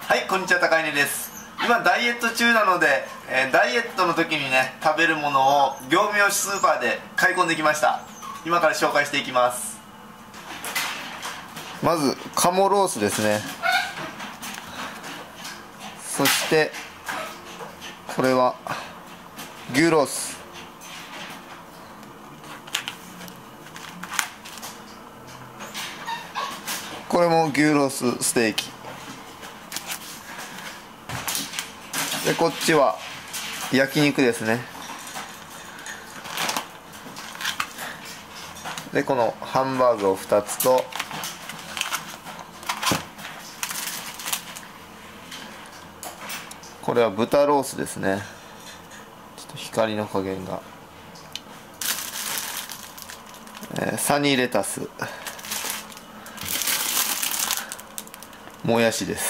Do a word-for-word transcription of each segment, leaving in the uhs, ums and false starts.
はい、こんにちは、高稲です。今ダイエット中なので、えー、ダイエットの時にね食べるものを業務用スーパーで買い込んできました。今から紹介していきます。まず鴨ロースですね。そしてこれは牛ロース、これも牛ロースステーキで、こっちは焼肉ですね。でこのハンバーグをふたつと、これは豚ロースですね。ちょっと光の加減が、えー、サニーレタス、もやしです。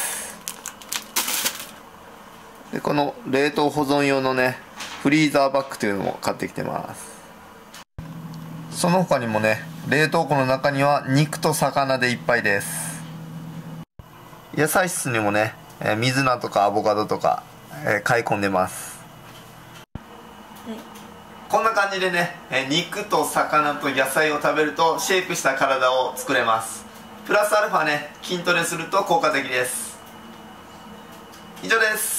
でこの冷凍保存用のねフリーザーバッグというのも買ってきてます。その他にもね冷凍庫の中には肉と魚でいっぱいです。野菜室にもね水菜とかアボカドとか、えー、買い込んでます。こんな感じでね肉と魚と野菜を食べるとシェイプした体を作れます。プラスアルファね筋トレすると効果的です。以上です。